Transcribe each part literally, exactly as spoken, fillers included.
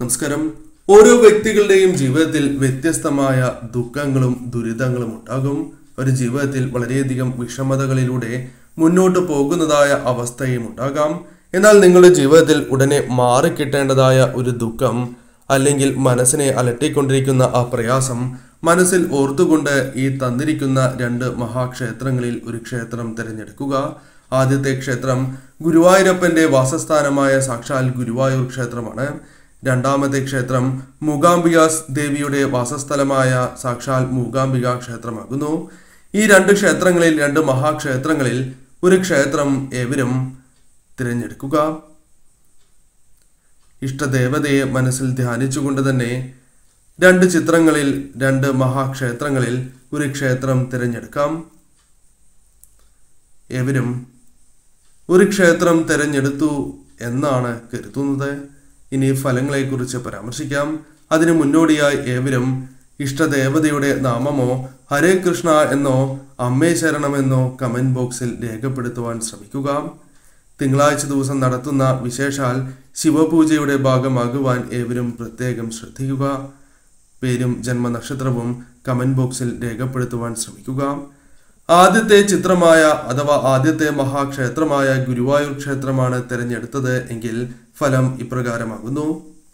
നമസ്കാരം. ഓരോ വ്യക്തികളുടെയും ജീവിതത്തിൽ വ്യത്യസ്തമായ ദുഃഖങ്ങളും ദുരിതങ്ങളും ഉണ്ടാകും. ഒരു ജീവിതത്തിൽ വളരെയധികം വിഷമതകളിലൂടെ മുന്നോട്ട് പോകുന്നതായ അവസ്ഥയും ഉണ്ടാകാം. എന്നാൽ നിങ്ങളുടെ ജീവിതത്തിൽ ഉടനെ മാറിക്കിട്ടേണ്ടതായ ഒരു ദുഃഖം അല്ലെങ്കിൽ മനസ്സിനെ അലട്ടിക്കൊണ്ടിരിക്കുന്ന ആ പ്രയാസം മനസ്സിൽ ഓർത്തുകൊണ്ട് ഈ തന്നിരിക്കുന്ന രണ്ട് മഹാക്ഷേത്രങ്ങളിൽ ഒരു ക്ഷേത്രം തിരഞ്ഞെടുക്കുക. ആദ്യത്തെ ക്ഷേത്രം ഗുരുവായൂരപ്പന്റെ വാസസ്ഥാനമായ സാക്ഷാൽ ഗുരുവായൂർ ക്ഷേത്രമാണ്. രണ്ടാമത്തെ ക്ഷേത്രം മൂകാംബിക ദേവിയുടെ വാസസ്ഥലമായ സാക്ഷാൽ മൂകാംബിക ക്ഷേത്രമാകുന്നു. ഈ രണ്ട് ക്ഷേത്രങ്ങളിൽ രണ്ട് മഹാക്ഷേത്രങ്ങളിൽ ഒരു ക്ഷേത്രം ഏവരും തിരഞ്ഞെടുക്കുക. ഇഷ്ടദേവതയെ മനസ്സിൽ ധ്യാനിച്ചുകൊണ്ട് തന്നെ രണ്ട് ചിത്രങ്ങളിൽ രണ്ട് മഹാക്ഷേത്രങ്ങളിൽ ഒരു ക്ഷേത്രം തിരഞ്ഞെടുക്കാം. ഏവരും ഒരു ക്ഷേത്രം തിരഞ്ഞെടുത്തു എന്നാണ് കരുതുന്നത്. ഇനി ഫലങ്ങളെക്കുറിച്ച് പരാമർശിക്കാം. അതിനു മുന്നോടിയായി ഏവരും ഇഷ്ടദേവതയുടെ നാമമോ ഹരേ കൃഷ്ണ എന്നോ അമ്മേ ശരണമെന്നോ കമന്റ് ബോക്സിൽ രേഖപ്പെടുത്തുവാൻ ശ്രമിക്കുക. തിങ്കളാഴ്ച ദിവസം നടത്തുന്ന വിശേഷാൽ ശിവപൂജയുടെ ഭാഗമാകുവാൻ ഏവരും പ്രത്യേകം ശ്രദ്ധിക്കുക. പേരും ജന്മനക്ഷത്രവും കമന്റ് ബോക്സിൽ രേഖപ്പെടുത്തുവാൻ ശ്രമിക്കുക. ആദ്യത്തെ ചിത്രമായ അഥവാ ആദ്യത്തെ മഹാക്ഷേത്രമായ ഗുരുവായൂർ ക്ഷേത്രമാണ് തിരഞ്ഞെടുത്തത് എങ്കിൽ ഫലം ഇപ്രകാരമാകുന്നു.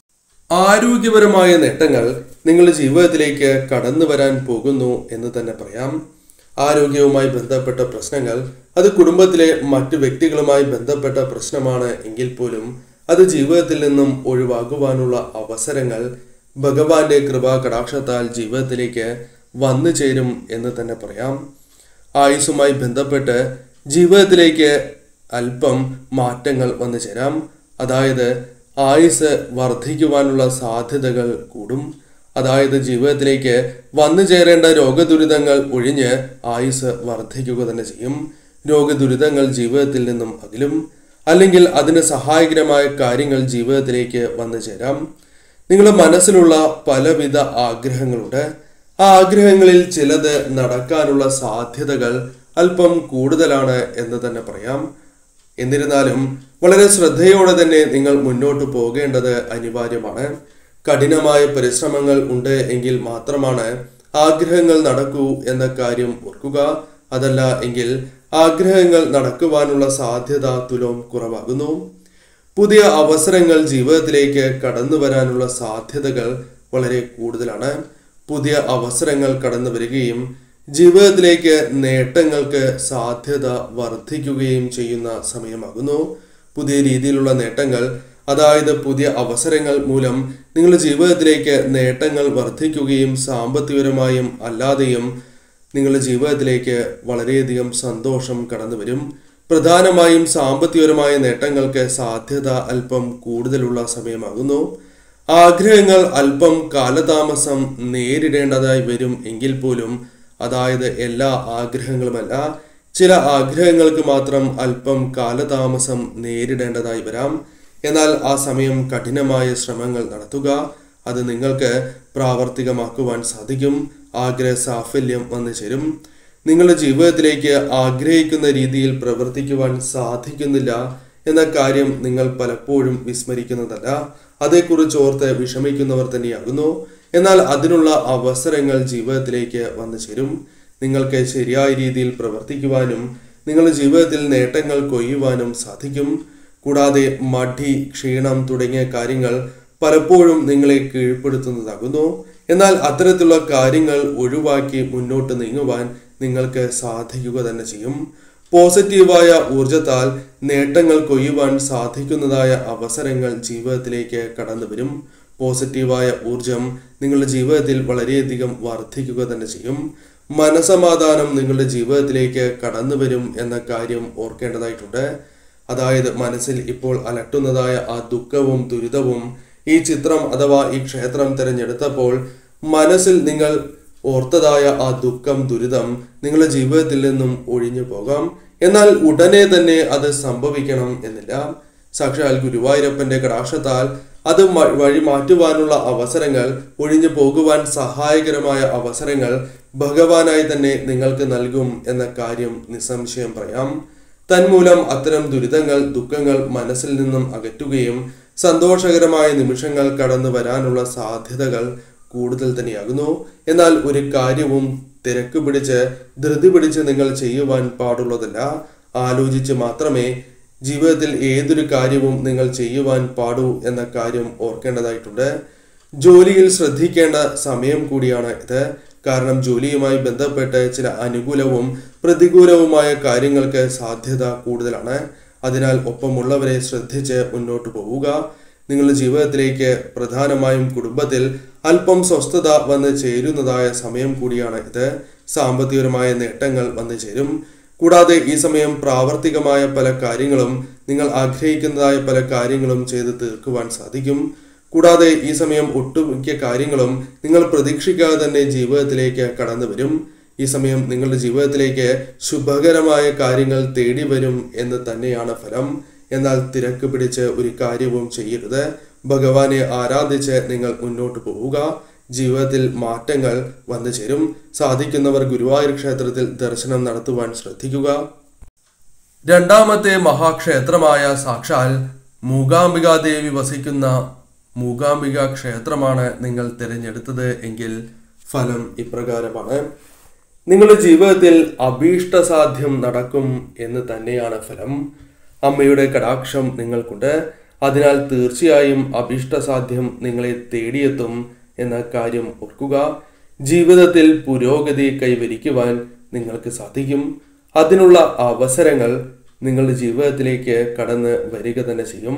ആരോഗ്യപരമായ നേട്ടങ്ങൾ നിങ്ങളുടെ ജീവിതത്തിലേക്ക് കടന്നു വരാൻ പോകുന്നു എന്ന് തന്നെ പറയാം. ആരോഗ്യവുമായി ബന്ധപ്പെട്ട പ്രശ്നങ്ങൾ അത് കുടുംബത്തിലെ മറ്റു വ്യക്തികളുമായി ബന്ധപ്പെട്ട പ്രശ്നമാണ് എങ്കിൽ പോലും അത് ജീവിതത്തിൽ നിന്നും ഒഴിവാക്കുവാനുള്ള അവസരങ്ങൾ ഭഗവാന്റെ കൃപാ കടാക്ഷത്താൽ ജീവിതത്തിലേക്ക് വന്നു ചേരും എന്ന് തന്നെ പറയാം. ആയുസ്സുമായി ബന്ധപ്പെട്ട് ജീവിതത്തിലേക്ക് അല്പം മാറ്റങ്ങൾ വന്നു ചേരാം. അതായത് ആയുസ് വർദ്ധിക്കുവാനുള്ള സാധ്യതകൾ കൂടും. അതായത് ജീവിതത്തിലേക്ക് വന്നു ചേരേണ്ട രോഗദുരിതങ്ങൾ ഒഴിഞ്ഞ് ആയുസ് വർദ്ധിക്കുക തന്നെ ചെയ്യും. രോഗദുരിതങ്ങൾ ജീവിതത്തിൽ നിന്നും അകലും. അല്ലെങ്കിൽ അതിന് സഹായകരമായ കാര്യങ്ങൾ ജീവിതത്തിലേക്ക് വന്നു ചേരാം. നിങ്ങളുടെ മനസ്സിലുള്ള പലവിധ ആഗ്രഹങ്ങളുണ്ട്. ആ ആഗ്രഹങ്ങളിൽ ചിലത് നടക്കാനുള്ള സാധ്യതകൾ അല്പം കൂടുതലാണ് എന്ന് തന്നെ പറയാം. എന്നിരുന്നാലും വളരെ ശ്രദ്ധയോടെ തന്നെ നിങ്ങൾ മുന്നോട്ട് പോകേണ്ടത് അനിവാര്യമാണ്. കഠിനമായ പരിശ്രമങ്ങൾ ഉണ്ട് എങ്കിൽ മാത്രമാണ് ആഗ്രഹങ്ങൾ നടക്കൂ എന്ന കാര്യം ഓർക്കുക. അതല്ല എങ്കിൽ ആഗ്രഹങ്ങൾ നടക്കുവാനുള്ള സാധ്യത തുലോം കുറവാകുന്നു. പുതിയ അവസരങ്ങൾ ജീവിതത്തിലേക്ക് കടന്നു വരാനുള്ള സാധ്യതകൾ വളരെ കൂടുതലാണ്. പുതിയ അവസരങ്ങൾ കടന്നു വരികയും ജീവിതത്തിലേക്ക് നേട്ടങ്ങൾക്ക് സാധ്യത വർദ്ധിക്കുകയും ചെയ്യുന്ന സമയമാകുന്നു. പുതിയ രീതിയിലുള്ള നേട്ടങ്ങൾ, അതായത് പുതിയ അവസരങ്ങൾ മൂലം നിങ്ങളുടെ ജീവിതത്തിലേക്ക് നേട്ടങ്ങൾ വർദ്ധിക്കുകയും സാമ്പത്തികപരമായും അല്ലാതെയും നിങ്ങളുടെ ജീവിതത്തിലേക്ക് വളരെയധികം സന്തോഷം കടന്നു വരും. പ്രധാനമായും സാമ്പത്തികപരമായ നേട്ടങ്ങൾക്ക് സാധ്യത അല്പം കൂടുതലുള്ള സമയമാകുന്നു. ആഗ്രഹങ്ങൾ അല്പം കാലതാമസം നേരിടേണ്ടതായി വരും എങ്കിൽ പോലും, അതായത് എല്ലാ ആഗ്രഹങ്ങളുമല്ല, ചില ആഗ്രഹങ്ങൾക്ക് മാത്രം അല്പം കാലതാമസം നേരിടേണ്ടതായി വരാം. എന്നാൽ ആ സമയം കഠിനമായ ശ്രമങ്ങൾ നടത്തുക. അത് നിങ്ങൾക്ക് പ്രാവർത്തികമാക്കുവാൻ സാധിക്കും. ആഗ്രഹ സാഫല്യം വന്നു ചേരും. നിങ്ങളുടെ ജീവിതത്തിലേക്ക് ആഗ്രഹിക്കുന്ന രീതിയിൽ പ്രവർത്തിക്കുവാൻ സാധിക്കുന്നില്ല എന്ന കാര്യം നിങ്ങൾ പലപ്പോഴും വിസ്മരിക്കുന്നതല്ല. അതേക്കുറിച്ച് ഓർത്ത് വിഷമിക്കുന്നവർ തന്നെയാകുന്നു. എന്നാൽ അതിനുള്ള അവസരങ്ങൾ ജീവിതത്തിലേക്ക് വന്നു ചേരും. നിങ്ങൾക്ക് ശരിയായ രീതിയിൽ പ്രവർത്തിക്കുവാനും നിങ്ങളുടെ ജീവിതത്തിൽ നേട്ടങ്ങൾ കൊയ്യുവാനും സാധിക്കും. കൂടാതെ മടി, ക്ഷീണം തുടങ്ങിയ കാര്യങ്ങൾ പലപ്പോഴും നിങ്ങളെ കീഴ്പ്പെടുത്തുന്നതാകുന്നു. എന്നാൽ അത്തരത്തിലുള്ള കാര്യങ്ങൾ ഒഴിവാക്കി മുന്നോട്ട് നീങ്ങുവാൻ നിങ്ങൾക്ക് സാധിക്കുക തന്നെ ചെയ്യും. പോസിറ്റീവായ ഊർജത്താൽ നേട്ടങ്ങൾ കൊയ്യുവാൻ സാധിക്കുന്നതായ അവസരങ്ങൾ ജീവിതത്തിലേക്ക് കടന്നു വരും. പോസിറ്റീവായ ഊർജം നിങ്ങളുടെ ജീവിതത്തിൽ വളരെയധികം വർദ്ധിക്കുക തന്നെ ചെയ്യും. മനസമാധാനം നിങ്ങളുടെ ജീവിതത്തിലേക്ക് കടന്നു വരും എന്ന കാര്യം ഓർക്കേണ്ടതായിട്ടുണ്ട്. അതായത് മനസ്സിൽ ഇപ്പോൾ അലട്ടുന്നതായ ആ ദുഃഖവും ദുരിതവും ഈ ചിത്രം അഥവാ ഈ ക്ഷേത്രം തിരഞ്ഞെടുത്തപ്പോൾ മനസ്സിൽ നിങ്ങൾ ഓർത്തതായ ആ ദുഃഖം ദുരിതം നിങ്ങളുടെ ജീവിതത്തിൽ നിന്നും ഒഴിഞ്ഞു പോകാം. എന്നാൽ ഉടനെ തന്നെ അത് സംഭവിക്കണം എന്നില്ല. സാക്ഷാൽ ഗുരുവായൂരപ്പന്റെ കടാക്ഷത്താൽ അത് വഴി മാറ്റുവാനുള്ള അവസരങ്ങൾ, ഒഴിഞ്ഞു പോകുവാൻ സഹായകരമായ അവസരങ്ങൾ ഭഗവാനായി തന്നെ നിങ്ങൾക്ക് നൽകും എന്ന കാര്യം നിസ്സംശയം പറയാം. തന്മൂലം അത്തരം ദുരിതങ്ങൾ, ദുഃഖങ്ങൾ മനസ്സിൽ നിന്നും അകറ്റുകയും സന്തോഷകരമായ നിമിഷങ്ങൾ കടന്നു വരാനുള്ള സാധ്യതകൾ കൂടുതൽ തന്നെയാകുന്നു. എന്നാൽ ഒരു കാര്യവും തിരക്ക് പിടിച്ച് ധൃതി പിടിച്ച് നിങ്ങൾ ചെയ്യുവാൻ പാടുള്ളതല്ല. ആലോചിച്ച് മാത്രമേ ജീവിതത്തിൽ ഏതൊരു കാര്യവും നിങ്ങൾ ചെയ്യുവാൻ പാടൂ എന്ന കാര്യം ഓർക്കേണ്ടതായിട്ടുണ്ട്. ജോലിയിൽ ശ്രദ്ധിക്കേണ്ട സമയം കൂടിയാണ് ഇത്. കാരണം ജോലിയുമായി ബന്ധപ്പെട്ട് ചില അനുകൂലവും പ്രതികൂലവുമായ കാര്യങ്ങൾക്ക് സാധ്യത കൂടുതലാണ്. അതിനാൽ ഒപ്പമുള്ളവരെ ശ്രദ്ധിച്ച് മുന്നോട്ട് പോവുക. നിങ്ങളുടെ ജീവിതത്തിലേക്ക് പ്രധാനമായും കുടുംബത്തിൽ അല്പം സ്വസ്ഥത വന്ന് ചേരുന്നതായ സമയം കൂടിയാണ് ഇത്. സാമ്പത്തികപരമായ നേട്ടങ്ങൾ വന്നു ചേരും. കൂടാതെ ഈ സമയം പ്രാവർത്തികമായ പല കാര്യങ്ങളും നിങ്ങൾ ആഗ്രഹിക്കുന്നതായ പല കാര്യങ്ങളും ചെയ്ത് തീർക്കുവാൻ സാധിക്കും. കൂടാതെ ഈ സമയം ഒട്ടുമിക്ക കാര്യങ്ങളും നിങ്ങൾ പ്രതീക്ഷിക്കാതെ തന്നെ ജീവിതത്തിലേക്ക് കടന്നു വരും. ഈ സമയം നിങ്ങളുടെ ജീവിതത്തിലേക്ക് ശുഭകരമായ കാര്യങ്ങൾ തേടി വരും എന്ന് തന്നെയാണ് ഫലം. എന്നാൽ തിരക്ക് പിടിച്ച് ഒരു കാര്യവും ചെയ്യരുത്. ഭഗവാനെ ആരാധിച്ച് നിങ്ങൾ മുന്നോട്ട് പോവുക. ജീവിതത്തിൽ മാറ്റങ്ങൾ വന്നു ചേരും. സാധിക്കുന്നവർ ഗുരുവായൂർ ക്ഷേത്രത്തിൽ ദർശനം നടത്തുവാൻ ശ്രദ്ധിക്കുക. രണ്ടാമത്തെ മഹാക്ഷേത്രമായ സാക്ഷാൽ മൂകാംബികാദേവി വസിക്കുന്ന മൂകാംബിക ക്ഷേത്രമാണ് നിങ്ങൾ തിരഞ്ഞെടുത്തത് എങ്കിൽ ഫലം ഇപ്രകാരമാണ്. നിങ്ങളുടെ ജീവിതത്തിൽ അഭീഷ്ടസാധ്യം നടക്കും എന്ന് തന്നെയാണ് ഫലം. അമ്മയുടെ കടാക്ഷം നിങ്ങൾക്കുണ്ട്. അതിനാൽ തീർച്ചയായും അഭീഷ്ടസാധ്യം നിങ്ങളെ തേടിയെത്തും എന്ന കാര്യം ഓർക്കുക. ജീവിതത്തിൽ പുരോഗതി കൈവരിക്കുവാൻ നിങ്ങൾക്ക് സാധിക്കും. അതിനുള്ള അവസരങ്ങൾ നിങ്ങളുടെ ജീവിതത്തിലേക്ക് കടന്ന് വരിക തന്നെ ചെയ്യും.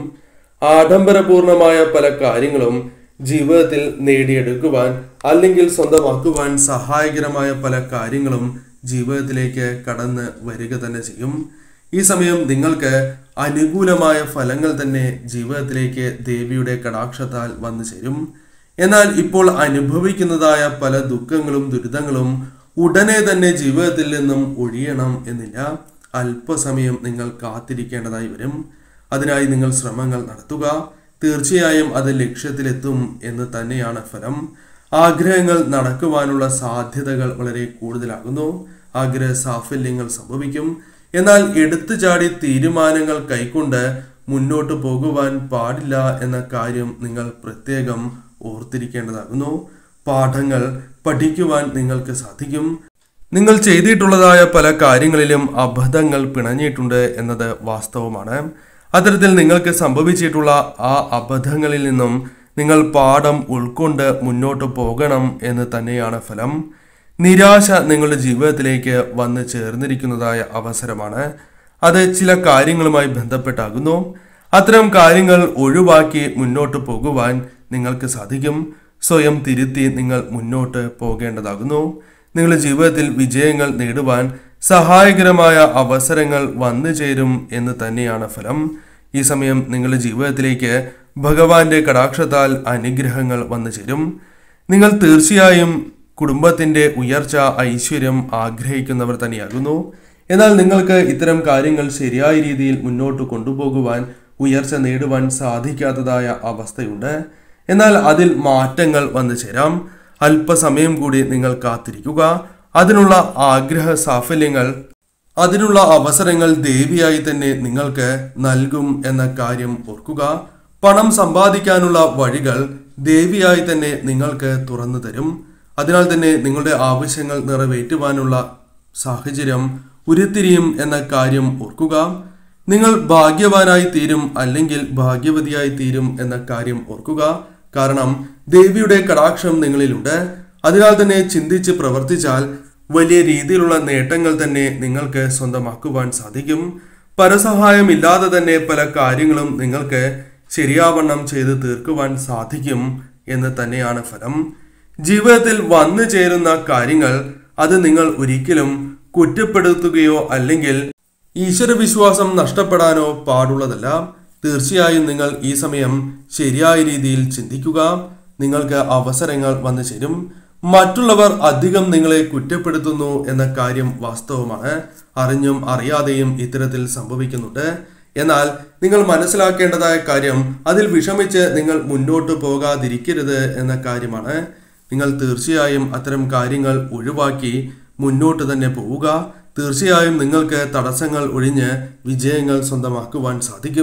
ആഡംബരപൂർണമായ പല കാര്യങ്ങളും ജീവിതത്തിൽ നേടിയെടുക്കുവാൻ അല്ലെങ്കിൽ സ്വന്തമാക്കുവാൻ സഹായകരമായ പല കാര്യങ്ങളും ജീവിതത്തിലേക്ക് കടന്ന് വരിക തന്നെ ചെയ്യും. ഈ സമയം നിങ്ങൾക്ക് അനുകൂലമായ ഫലങ്ങൾ തന്നെ ജീവിതത്തിലേക്ക് ദേവിയുടെ കടാക്ഷത്താൽ വന്നു ചേരും. എന്നാൽ ഇപ്പോൾ അനുഭവിക്കുന്നതായ പല ദുഃഖങ്ങളും ദുരിതങ്ങളും ഉടനെ തന്നെ ജീവിതത്തിൽ നിന്നും ഒഴിയണം എന്നില്ല. അല്പസമയം നിങ്ങൾ കാത്തിരിക്കേണ്ടതായി വരും. അതിനായി നിങ്ങൾ ശ്രമങ്ങൾ നടത്തുക. തീർച്ചയായും അത് ലക്ഷ്യത്തിലെത്തും എന്ന് തന്നെയാണ് ഫലം. ആഗ്രഹങ്ങൾ നടക്കുവാനുള്ള സാധ്യതകൾ വളരെ കൂടുതലാകുന്നു. ആഗ്രഹ സാഫല്യങ്ങൾ സംഭവിക്കും. എന്നാൽ എടുത്തു ചാടി തീരുമാനങ്ങൾ കൈക്കൊണ്ട് മുന്നോട്ട് പോകുവാൻ പാടില്ല എന്ന കാര്യം നിങ്ങൾ പ്രത്യേകം ഓർത്തിരിക്കേണ്ടതാകുന്നു. പാഠങ്ങൾ പഠിക്കുവാൻ നിങ്ങൾക്ക് സാധിക്കും. നിങ്ങൾ ചെയ്തിട്ടുള്ളതായ പല കാര്യങ്ങളിലും അബദ്ധങ്ങൾ പിണഞ്ഞിട്ടുണ്ട് എന്നത് വാസ്തവമാണ്. അത്തരത്തിൽ നിങ്ങൾക്ക് സംഭവിച്ചിട്ടുള്ള ആ അബദ്ധങ്ങളിൽ നിന്നും നിങ്ങൾ പാഠം ഉൾക്കൊണ്ട് മുന്നോട്ട് പോകണം എന്ന് തന്നെയാണ് ഫലം. നിരാശ നിങ്ങളുടെ ജീവിതത്തിലേക്ക് വന്ന് ചേർന്നിരിക്കുന്നതായ അവസരമാണ്. അത് ചില കാര്യങ്ങളുമായി ബന്ധപ്പെട്ടാകുന്നു. അത്തരം കാര്യങ്ങൾ ഒഴിവാക്കി മുന്നോട്ട് പോകുവാൻ നിങ്ങൾക്ക് സാധിക്കും. സ്വയം തിരുത്തി നിങ്ങൾ മുന്നോട്ട് പോകേണ്ടതാകുന്നു. നിങ്ങളുടെ ജീവിതത്തിൽ വിജയങ്ങൾ നേടുവാൻ സഹായകരമായ അവസരങ്ങൾ വന്നു ചേരും എന്ന് തന്നെയാണ് ഫലം. ഈ സമയം നിങ്ങളുടെ ജീവിതത്തിലേക്ക് ഭഗവാന്റെ കടാക്ഷത്താൽ അനുഗ്രഹങ്ങൾ വന്നു ചേരും. നിങ്ങൾ തീർച്ചയായും കുടുംബത്തിന്റെ ഉയർച്ച ഐശ്വര്യം ആഗ്രഹിക്കുന്നവർ തന്നെയാകുന്നു. എന്നാൽ നിങ്ങൾക്ക് ഇത്തരം കാര്യങ്ങൾ ശരിയായ രീതിയിൽ മുന്നോട്ട് കൊണ്ടുപോകുവാൻ ഉയർച്ച നേടുവാൻ സാധിക്കാത്തതായ അവസ്ഥയുണ്ട്. എന്നാൽ അതിൽ മാറ്റങ്ങൾ വന്നു ചേരാം. അല്പസമയം കൂടി നിങ്ങൾ കാത്തിരിക്കുക. അതിനുള്ള ആഗ്രഹ സാഫല്യങ്ങൾ അതിനുള്ള അവസരങ്ങൾ ദേവിയായി തന്നെ നിങ്ങൾക്ക് നൽകും എന്ന കാര്യം ഓർക്കുക. പണം സമ്പാദിക്കാനുള്ള വഴികൾ ദേവിയായി തന്നെ നിങ്ങൾക്ക് തുറന്നു തരും. അതിനാൽ തന്നെ നിങ്ങളുടെ ആവശ്യങ്ങൾ നിറവേറ്റുവാനുള്ള സാഹചര്യം ഉരുത്തിരിയും എന്ന കാര്യം ഓർക്കുക. നിങ്ങൾ ഭാഗ്യവാനായി തീരും അല്ലെങ്കിൽ ഭാഗ്യവതിയായി തീരും എന്ന കാര്യം ഓർക്കുക. കാരണം ദേവിയുടെ കടാക്ഷം നിങ്ങളിലുണ്ട്. അതിനാൽ തന്നെ ചിന്തിച്ച് പ്രവർത്തിച്ചാൽ വലിയ രീതിയിലുള്ള നേട്ടങ്ങൾ തന്നെ നിങ്ങൾക്ക് സ്വന്തമാക്കുവാൻ സാധിക്കും. പരസഹായമില്ലാതെ തന്നെ പല കാര്യങ്ങളും നിങ്ങൾക്ക് ശരിയാവണ്ണം ചെയ്ത് തീർക്കുവാൻ സാധിക്കും എന്ന് തന്നെയാണ് ഫലം. ജീവിതത്തിൽ വന്നു ചേരുന്ന കാര്യങ്ങൾ അത് നിങ്ങൾ ഒരിക്കലും കുറ്റപ്പെടുത്തുകയോ അല്ലെങ്കിൽ ഈശ്വരവിശ്വാസം നഷ്ടപ്പെടാനോ പാടുള്ളതല്ല. തീർച്ചയായും നിങ്ങൾ ഈ സമയം ശരിയായ രീതിയിൽ ചിന്തിക്കുക. നിങ്ങൾക്ക് അവസരങ്ങൾ വന്നു ചേരും. മറ്റുള്ളവർ അധികം നിങ്ങളെ കുറ്റപ്പെടുത്തുന്നു എന്ന കാര്യം വാസ്തവമാണ്. അറിഞ്ഞും അറിയാതെയും ഇത്തരത്തിൽ സംഭവിക്കുന്നുണ്ട്. എന്നാൽ നിങ്ങൾ മനസ്സിലാക്കേണ്ടതായ കാര്യം അതിൽ വിഷമിച്ച് നിങ്ങൾ മുന്നോട്ട് പോകാതിരിക്കരുത് എന്ന കാര്യമാണ്. നിങ്ങൾ തീർച്ചയായും അത്തരം കാര്യങ്ങൾ ഒഴിവാക്കി മുന്നോട്ട് തന്നെ പോവുക. തീർച്ചയായും നിങ്ങൾക്ക് തടസ്സങ്ങൾ ഒഴിഞ്ഞ് വിജയങ്ങൾ സ്വന്തമാക്കുവാൻ സാധിക്കും.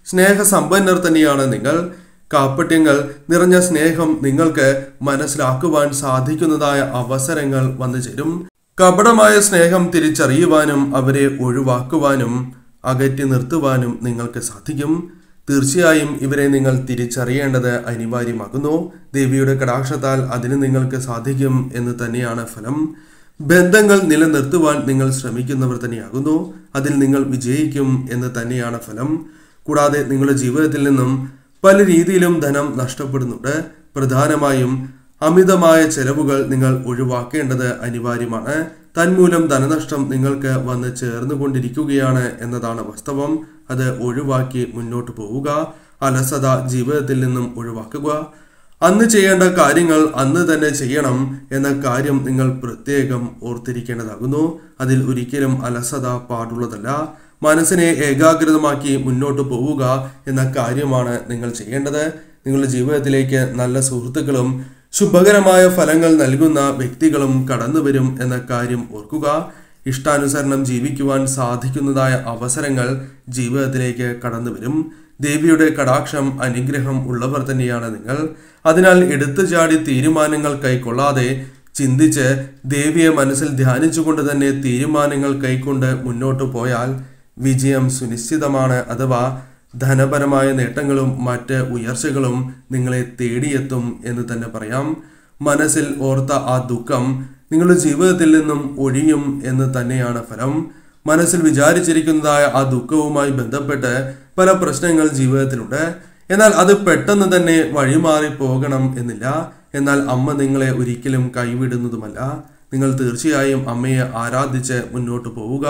സ്നേഹസമ്പന്നർ തന്നെയാണ് നിങ്ങൾ. കാപ്പട്യങ്ങൾ നിറഞ്ഞ സ്നേഹം നിങ്ങൾക്ക് മനസ്സിലാക്കുവാൻ സാധിക്കുന്നതായ അവസരങ്ങൾ വന്നു ചേരും. കപടമായ സ്നേഹം തിരിച്ചറിയുവാനും അവരെ ഒഴിവാക്കുവാനും അകറ്റി നിർത്തുവാനും നിങ്ങൾക്ക് സാധിക്കും. തീർച്ചയായും ഇവരെ നിങ്ങൾ തിരിച്ചറിയേണ്ടത് അനിവാര്യമാകുന്നു. ദേവിയുടെ കടാക്ഷത്താൽ അതിന് നിങ്ങൾക്ക് സാധിക്കും എന്ന് തന്നെയാണ് ഫലം. ബന്ധങ്ങൾ നിലനിർത്തുവാൻ നിങ്ങൾ ശ്രമിക്കുന്നവർ തന്നെയാകുന്നു. അതിൽ നിങ്ങൾ വിജയിക്കും എന്ന് തന്നെയാണ് ഫലം. കൂടാതെ നിങ്ങളുടെ ജീവിതത്തിൽ നിന്നും പല രീതിയിലും ധനം നഷ്ടപ്പെടുന്നുണ്ട്. പ്രധാനമായും അമിതമായ ചെലവുകൾ നിങ്ങൾ ഒഴിവാക്കേണ്ടത് അനിവാര്യമാണ്. തന്മൂലം ധനനഷ്ടം നിങ്ങൾക്ക് വന്ന് ചേർന്നുകൊണ്ടിരിക്കുകയാണ് എന്നതാണ് വാസ്തവം. അത് ഒഴിവാക്കി മുന്നോട്ട് പോവുക. അലസത ജീവിതത്തിൽ നിന്നും ഒഴിവാക്കുക. അന്ന് ചെയ്യേണ്ട കാര്യങ്ങൾ അന്ന് തന്നെ ചെയ്യണം എന്ന കാര്യം നിങ്ങൾ പ്രത്യേകം ഓർത്തിരിക്കേണ്ടതാകുന്നു. അതിൽ ഒരിക്കലും അലസത പാടുള്ളതല്ല. മനസ്സിനെ ഏകാഗ്രതമാക്കി മുന്നോട്ട് പോവുക എന്ന കാര്യമാണ് നിങ്ങൾ ചെയ്യേണ്ടത്. നിങ്ങളുടെ ജീവിതത്തിലേക്ക് നല്ല സുഹൃത്തുക്കളും ശുഭകരമായ ഫലങ്ങൾ നൽകുന്ന വ്യക്തികളും കടന്നു വരും എന്ന കാര്യം ഓർക്കുക. ഇഷ്ടാനുസരണം ജീവിക്കുവാൻ സാധിക്കുന്നതായ അവസരങ്ങൾ ജീവിതത്തിലേക്ക് കടന്നു വരും. ദേവിയുടെ കടാക്ഷം അനുഗ്രഹം ഉള്ളവർ തന്നെയാണ് നിങ്ങൾ. അതിനാൽ എടുത്തു ചാടി തീരുമാനങ്ങൾ കൈക്കൊള്ളാതെ ചിന്തിച്ച് ദേവിയെ മനസ്സിൽ ധ്യാനിച്ചുകൊണ്ട് തന്നെ തീരുമാനങ്ങൾ കൈക്കൊണ്ട് മുന്നോട്ട് പോയാൽ വിജയം സുനിശ്ചിതമാണ്. അഥവാ ധനപരമായ നേട്ടങ്ങളും മറ്റ് ഉയർച്ചകളും നിങ്ങളെ തേടിയെത്തും എന്ന് തന്നെ പറയാം. മനസ്സിൽ ഓർത്ത ആ ദുഃഖം നിങ്ങളുടെ ജീവിതത്തിൽ നിന്നും ഒഴിയും എന്ന് തന്നെയാണ് ഫലം. മനസ്സിൽ വിചാരിച്ചിരിക്കുന്നതായ ആ ദുഃഖവുമായി ബന്ധപ്പെട്ട് പല പ്രശ്നങ്ങൾ ജീവിതത്തിലുണ്ട്. എന്നാൽ അത് പെട്ടെന്ന് തന്നെ വഴിമാറി പോകണം എന്നില്ല. എന്നാൽ അമ്മ നിങ്ങളെ ഒരിക്കലും കൈവിടുന്നതുമല്ല. നിങ്ങൾ തീർച്ചയായും അമ്മയെ ആരാധിച്ച് മുന്നോട്ട് പോവുക.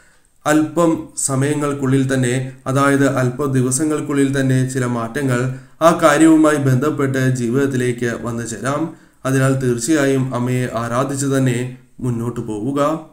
അല്പം സമയങ്ങൾക്കുള്ളിൽ തന്നെ, അതായത് അല്പ ദിവസങ്ങൾക്കുള്ളിൽ തന്നെ ചില മാറ്റങ്ങൾ ആ കാര്യവുമായി ബന്ധപ്പെട്ട് ജീവിതത്തിലേക്ക് വന്നു ചേരാം. അതിനാൽ തീർച്ചയായും അമ്മയെ ആരാധിച്ച് തന്നെ മുന്നോട്ട് പോവുക.